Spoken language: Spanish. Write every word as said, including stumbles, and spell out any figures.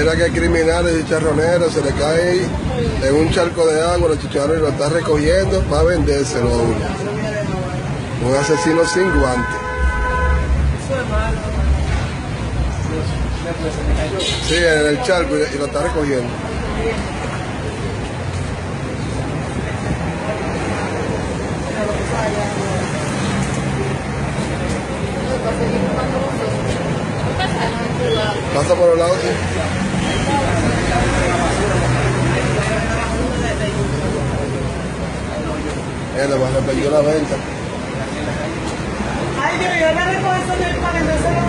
mira que criminales y chicharroneros se le cae en un charco de agua los chicharrones y lo está recogiendo para vendérselo a uno. Un asesino sin guante. Sí, en el charco y lo está recogiendo. Pasa por el lado, sí. Él le va a repetir la venta. Ay, Dios, yo le recojo eso del pan, entonces